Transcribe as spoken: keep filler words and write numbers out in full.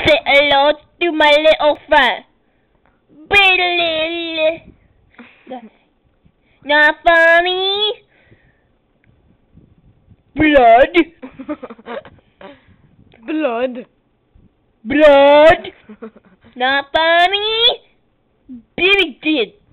Say hello to my little friend. Billy. Not funny. Blood. Blood. Blood. Not funny. Billy did.